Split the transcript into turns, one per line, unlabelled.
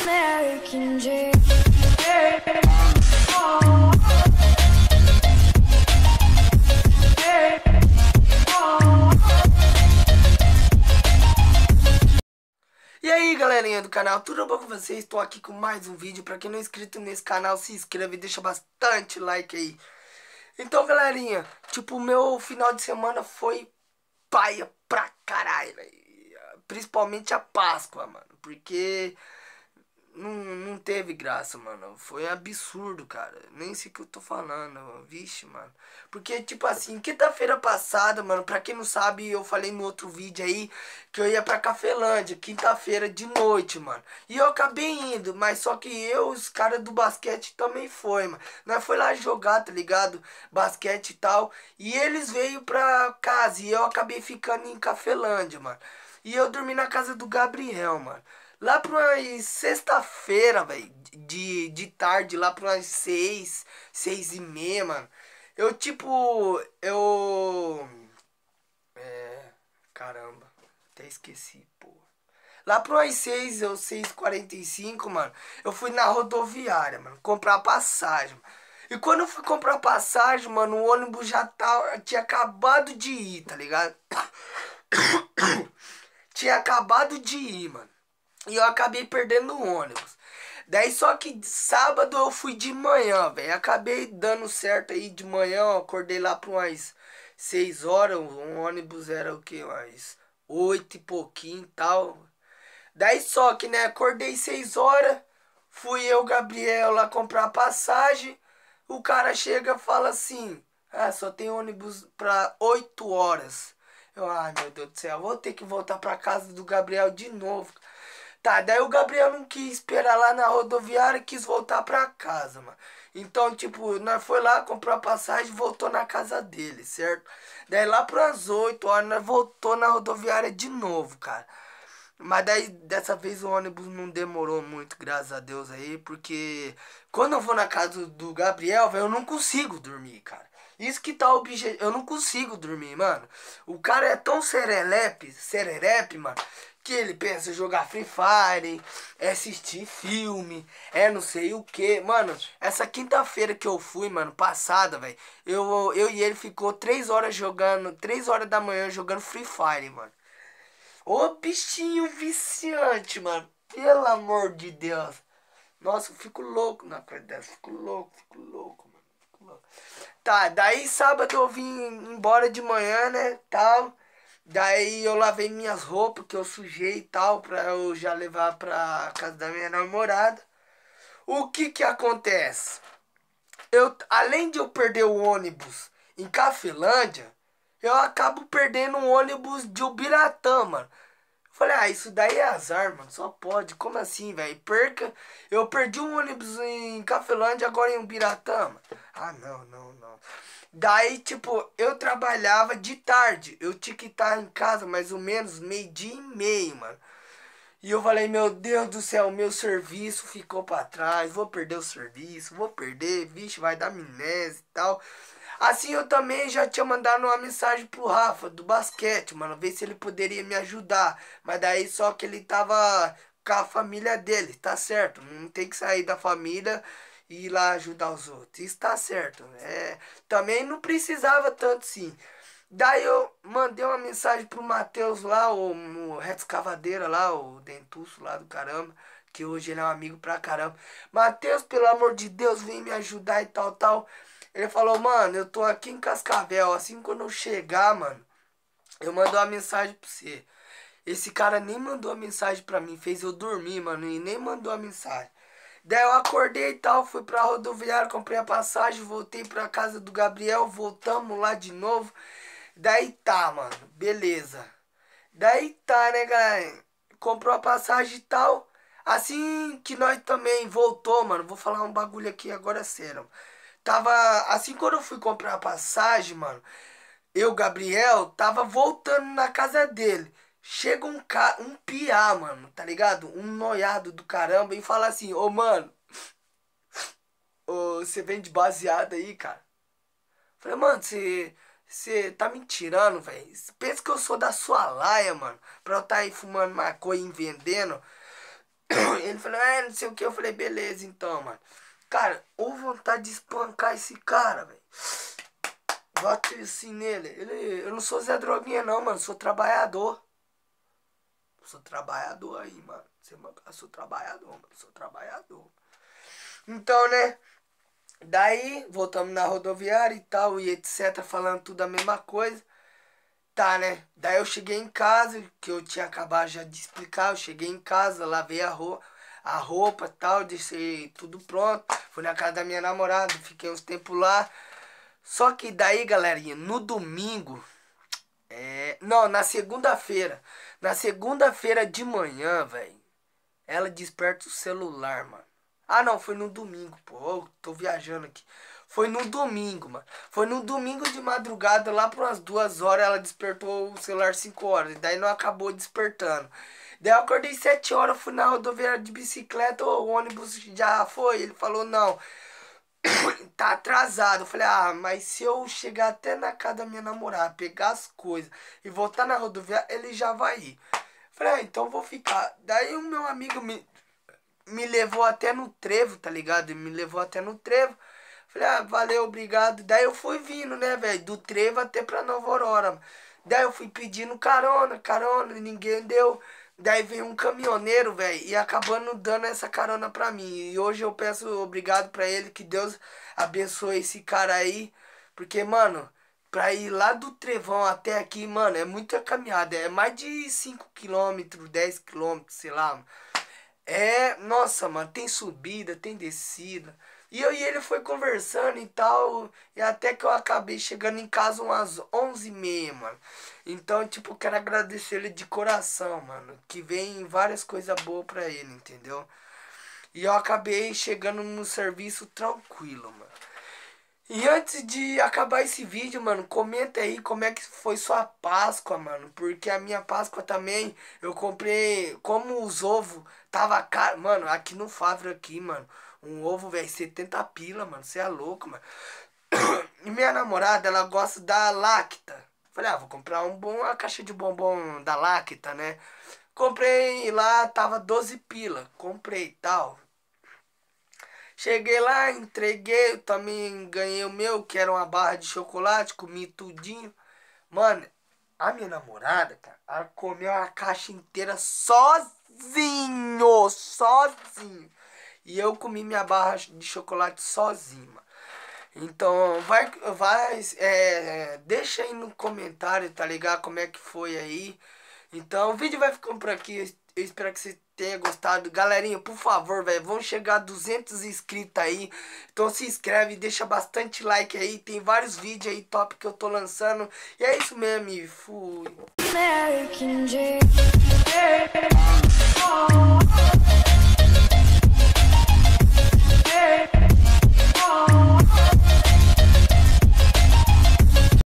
American dream.
E aí galerinha do canal, tudo bom com vocês? Estou aqui com mais um vídeo. Pra quem não é inscrito nesse canal, se inscreve e deixa bastante like aí. Então galerinha, tipo, o meu final de semana foi paia pra caralho, velho. Principalmente a Páscoa, mano. Porque não teve graça, mano. Foi absurdo, cara. Nem sei o que eu tô falando. Vixe, mano. Porque, tipo assim, quinta-feira passada, mano, pra quem não sabe, eu falei no outro vídeo aí que eu ia pra Cafelândia, quinta-feira de noite, mano. E eu acabei indo, mas só que eu, os caras do basquete também foi, mano. Nós foi lá jogar, tá ligado? Basquete e tal. E eles veio pra casa e eu acabei ficando em Cafelândia, mano. E eu dormi na casa do Gabriel, mano. Lá pra umas sexta-feira, velho, de tarde, lá pra umas 6, 6:30, mano. Eu, tipo, eu... Caramba, até esqueci, pô. Lá pro umas 6 ou 6:45, mano, eu fui na rodoviária, mano, comprar passagem. E quando eu fui comprar passagem, mano, o ônibus já tinha acabado de ir, tá ligado? Tinha acabado de ir, mano. E eu acabei perdendo o ônibus. Daí só que sábado eu fui de manhã, velho. Acabei dando certo aí de manhã. Eu acordei lá por umas 6 horas. O ônibus era o que? Umas 8 e pouquinho e tal. Daí só que, né? Acordei 6 horas. Fui eu, Gabriel, lá comprar passagem. O cara chega e fala assim: ah, só tem ônibus pra 8 horas. Eu, ai meu Deus do céu, vou ter que voltar pra casa do Gabriel de novo. Tá, daí o Gabriel não quis esperar lá na rodoviária, quis voltar pra casa, mano. Então, tipo, nós foi lá, comprou a passagem e voltou na casa dele, certo? Daí lá pras 8 horas, nós voltou na rodoviária de novo, cara. Mas daí, dessa vez o ônibus não demorou muito, graças a Deus aí, porque quando eu vou na casa do Gabriel, velho, eu não consigo dormir, cara. Isso que tá o objetivo, eu não consigo dormir, mano. O cara é tão sererepe, mano, que ele pensa em jogar Free Fire, é assistir filme, é não sei o que. Mano, essa quinta-feira que eu fui, mano, passada, velho, eu e ele ficou 3 horas jogando, 3 horas da manhã jogando Free Fire, mano. Ô bichinho viciante, mano. Pelo amor de Deus. Nossa, eu fico louco na coisa dessa. Fico louco, mano. Fico louco. Tá, daí sábado eu vim embora de manhã, né, tal. Daí eu lavei minhas roupas que eu sujei e tal, pra eu já levar pra casa da minha namorada. O que que acontece? Além de eu perder o ônibus em Cafelândia, eu acabo perdendo um ônibus de Ubiratã, mano. Falei, ah, isso daí é azar, mano. Só pode. Como assim, velho? Perca. Eu perdi um ônibus em Cafelândia, agora em Ubiratã, mano. Ah, não, não, não. Daí, tipo, eu trabalhava de tarde. Eu tinha que estar em casa mais ou menos 12:30, mano. E eu falei, meu Deus do céu, meu serviço ficou pra trás. Vou perder o serviço, vou perder. Vixe, vai dar amnésia e tal. Assim eu também já tinha mandado uma mensagem pro Rafa do basquete, mano, ver se ele poderia me ajudar. Mas daí só que ele tava com a família dele, tá certo? Não tem que sair da família e ir lá ajudar os outros. Isso tá certo. Também não precisava tanto sim. Daí eu mandei uma mensagem pro Matheus lá, o Reto Escavadeira lá, o dentuço lá do caramba, que hoje ele é um amigo pra caramba. Matheus, pelo amor de Deus, vem me ajudar e tal, tal. Ele falou, mano, eu tô aqui em Cascavel, assim quando eu chegar, mano, eu mando uma mensagem pra você. Esse cara nem mandou a mensagem pra mim, fez eu dormir, mano, e nem mandou a mensagem. Daí eu acordei e tal, fui pra rodoviária, comprei a passagem, voltei pra casa do Gabriel, voltamos lá de novo. Daí tá, mano, beleza. Daí tá, né, galera? Comprou a passagem e tal. Assim que nós também voltou, mano, vou falar um bagulho aqui agora sério. Tava, assim quando eu fui comprar a passagem, mano, eu, Gabriel, tava voltando na casa dele. Chega um piá, mano, tá ligado? Um noiado do caramba e fala assim, ô, mano, ô, você vende baseado aí, cara? Falei, mano, você tá me tirando, velho. Pensa que eu sou da sua laia, mano. Pra eu tá aí fumando maconha e vendendo. Ele falou, não sei o que. Eu falei, beleza, então, mano. Cara, ou vontade de espancar esse cara, velho. Bate assim nele. Eu não sou Zé Droguinha, não, mano. Sou trabalhador. Sou trabalhador aí, mano. Eu sou trabalhador, mano. Sou trabalhador. Então, né? Daí, voltamos na rodoviária e tal, e etc. Falando tudo a mesma coisa. Tá, né? Daí eu cheguei em casa, que eu tinha acabado já de explicar. Eu cheguei em casa, lavei a roupa e tal, deixei tudo pronto. Fui na casa da minha namorada, fiquei uns tempos lá. Só que daí, galerinha, no domingo. Não, na segunda-feira. Na segunda-feira de manhã, velho. Ela desperta o celular, mano. Ah, não, foi no domingo, pô. Eu tô viajando aqui. Foi no domingo, mano. Foi no domingo de madrugada, lá por umas 2 horas, ela despertou o celular 5 horas. E daí não acabou despertando. Daí eu acordei 7 horas, fui na rodoviária de bicicleta, o ônibus já foi. Ele falou, não, tá atrasado. Eu falei, mas se eu chegar até na casa da minha namorada, pegar as coisas e voltar na rodoviária, ele já vai ir. Eu falei, então eu vou ficar. Daí o meu amigo me levou até no trevo, tá ligado? Ele me levou até no trevo. Falei, valeu, obrigado. Daí eu fui vindo, né, velho? Do trevo até pra Nova Aurora. Daí eu fui pedindo carona, e ninguém deu. Daí veio um caminhoneiro, velho, e acabando dando essa carona pra mim. E hoje eu peço obrigado pra ele, que Deus abençoe esse cara aí. Porque, mano, pra ir lá do Trevão até aqui, mano, é muita caminhada. É mais de 5 km, 10 km, sei lá. Nossa, mano, tem subida, tem descida. E eu e ele foi conversando e tal, e até que eu acabei chegando em casa umas 11h30, mano. Então, tipo, quero agradecer ele de coração, mano, que vem várias coisas boas pra ele, entendeu? E eu acabei chegando no serviço tranquilo, mano. E antes de acabar esse vídeo, mano, comenta aí como é que foi sua Páscoa, mano. Porque a minha Páscoa também, eu comprei, como os ovos tava caro, mano, aqui no Favre aqui, mano. Um ovo, velho, 70 pila, mano, você é louco, mano. E minha namorada, ela gosta da Lacta. Falei, vou comprar uma caixa de bombom da Lacta, né? Comprei lá, tava 12 pila, comprei e tal. Cheguei lá, entreguei, também ganhei o meu, que era uma barra de chocolate, comi tudinho. Mano, a minha namorada, cara, ela comeu a caixa inteira sozinho. E eu comi minha barra de chocolate sozinho, mano. Então, deixa aí no comentário, tá ligado? Como é que foi aí. Então, o vídeo vai ficando por aqui. Eu espero que você tenha gostado. Galerinha, por favor, velho, vamos chegar a 200 inscritos aí. Então se inscreve, deixa bastante like aí. Tem vários vídeos aí top que eu tô lançando. E é isso mesmo, e fui.